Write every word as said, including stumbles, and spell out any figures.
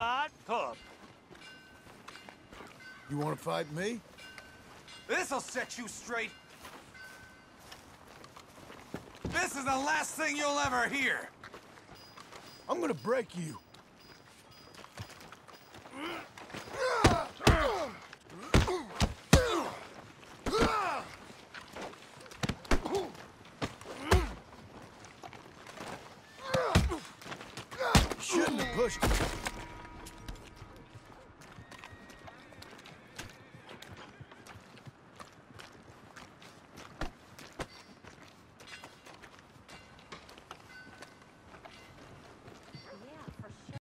hot pup. You want to fight me? This'll set you straight. This is the last thing you'll ever hear. I'm gonna break you. Shouldn't have pushed him.